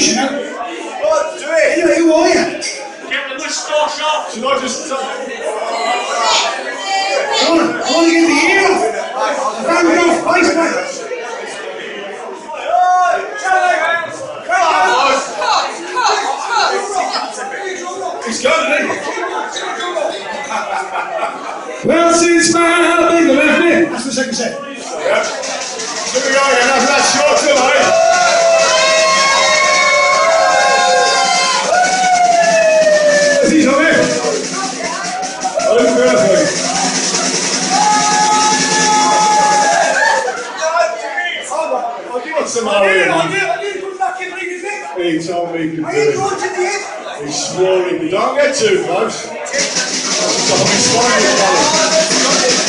you know. What? Do it! Who are you? Get the moustache off! Should I just... I want to get the ear off. Round it off, face, mate. He's gone, isn't he? Well, since my bingo left me. That's the second set. Yep. Here we go again, after that short delay. He's on there. Oh, perfect. I'll give it some more. He told me he could do it. He swore he could. Don't get too close. I'll be swallowing his